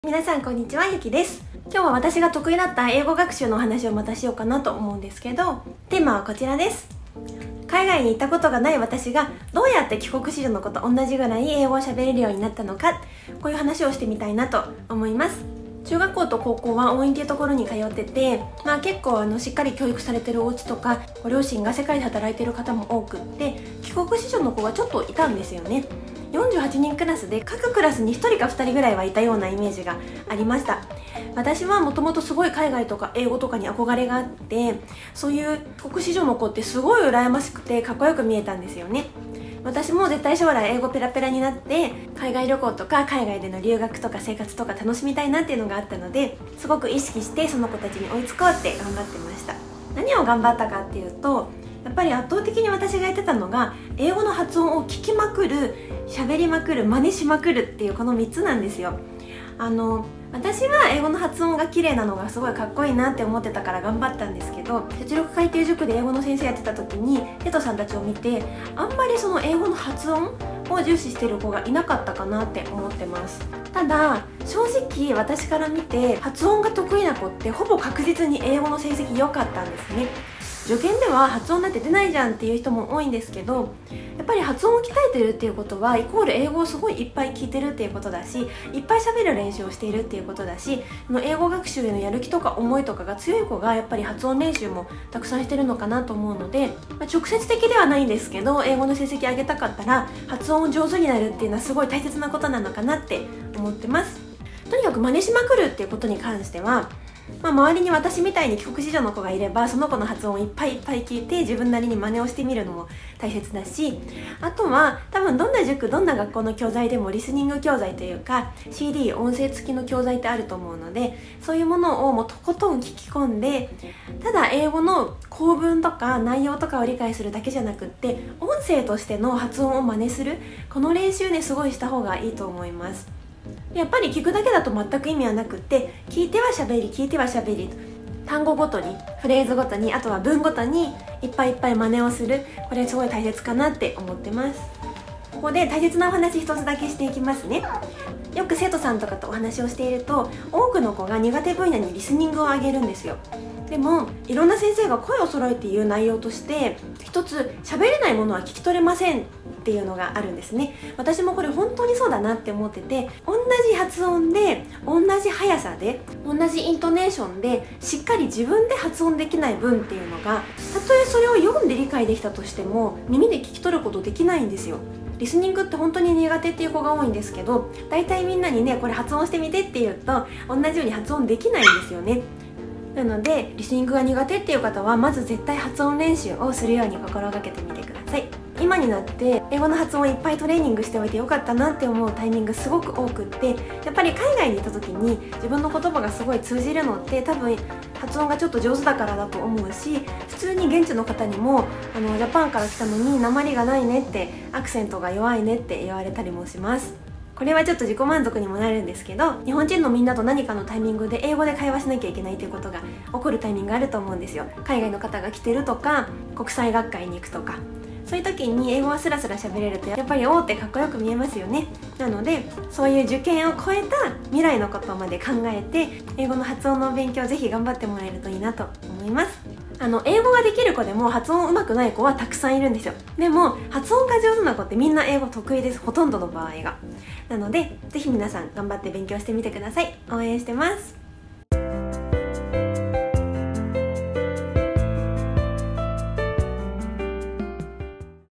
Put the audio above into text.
皆さんこんにちは、ゆきです。今日は私が得意だった英語学習のお話をまたしようかなと思うんですけど、テーマはこちらです。海外に行ったことがない私がどうやって帰国子女の子と同じぐらい英語を喋れるようになったのか、こういう話をしてみたいなと思います。中学校と高校は応援っていうところに通ってて、結構しっかり教育されてるお家とか、ご両親が世界で働いてる方も多くって、帰国子女の子がちょっといたんですよね。48人クラスで各クラスに1人か2人ぐらいはいたようなイメージがありました。私はもともとすごい海外とか英語とかに憧れがあって、そういう帰国子女の子ってすごい羨ましくてかっこよく見えたんですよね。私も絶対将来英語ペラペラになって海外旅行とか海外での留学とか生活とか楽しみたいなっていうのがあったので、すごく意識してその子たちに追いつこうって頑張ってました。何を頑張ったかっていうと、やっぱり圧倒的に私がやってたのが英語の発音を聞きまくる、喋りまくる、真似しまくるっていうこの3つなんですよ。私は英語の発音が綺麗なのがすごいかっこいいなって思ってたから頑張ったんですけど、実力改定塾で英語の先生やってた時に生徒さんたちを見て、あんまりその英語の発音を重視してる子がいなかったかなって思ってます。ただ正直私から見て発音が得意な子ってほぼ確実に英語の成績良かったんですね。受験では発音なんて出ないじゃんっていう人も多いんですけど、やっぱり発音を鍛えてるっていうことはイコール英語をすごいいっぱい聞いてるっていうことだし、いっぱい喋る練習をしているっていうことだし、英語学習へのやる気とか思いとかが強い子がやっぱり発音練習もたくさんしてるのかなと思うので、直接的ではないんですけど、英語の成績上げたかったら発音を上手になるっていうのはすごい大切なことなのかなって思ってます。とにかく真似しまくるっていうことに関しては、周りに私みたいに帰国子女の子がいればその子の発音をいっぱいいっぱい聞いて自分なりに真似をしてみるのも大切だし、あとは多分どんな塾どんな学校の教材でもリスニング教材というか CD 音声付きの教材ってあると思うので、そういうものをもうとことん聞き込んで、ただ英語の構文とか内容とかを理解するだけじゃなくって、音声としての発音を真似する、この練習ねすごいした方がいいと思います。やっぱり聞くだけだと全く意味はなくって、聞いては喋り聞いては喋り、単語ごとにフレーズごとに、あとは文ごとにいっぱいいっぱい真似をする、これすごい大切かなって思ってます。ここで大切なお話一つだけしていきますね。よく生徒さんとかとお話をしていると、多くの子が苦手分野にリスニングを上げるんですよ。でもいろんな先生が声を揃えて言う内容として、一つ喋れないものは聞き取れませんっていうのがあるんですね。私もこれ本当にそうだなって思ってて、同じ発音で同じ速さで同じイントネーションでしっかり自分で発音できない文っていうのが、たとえそれを読んで理解できたとしても耳で聞き取ることできないんですよ。リスニングって本当に苦手っていう子が多いんですけど、大体みんなにねこれ発音してみてって言うと同じように発音できないんですよね。なのでリスニングが苦手っていう方はまず絶対発音練習をするように心がけてみてください。今になって英語の発音をいっぱいトレーニングしておいてよかったなって思うタイミングすごく多くって、やっぱり海外に行った時に自分の言葉がすごい通じるのって多分発音がちょっと上手だからだと思うし、普通に現地の方にもジャパンから来たのに訛りがないねって、アクセントが弱いねって言われたりもします。これはちょっと自己満足にもなるんですけど、日本人のみんなと何かのタイミングで英語で会話しなきゃいけないということが起こるタイミングがあると思うんですよ。海外の方が来てるとか、国際学会に行くとか、そういう時に英語はスラスラ喋れるとやっぱりってかっこよく見えますよね。なのでそういう受験を超えた未来のことまで考えて、英語の発音の勉強ぜひ頑張ってもらえるといいなと思います。英語ができる子でも発音上手くない子はたくさんいるんですよ。でも発音が上手な子ってみんな英語得意です、ほとんどの場合が。なのでぜひ皆さん頑張って勉強してみてください。応援してます。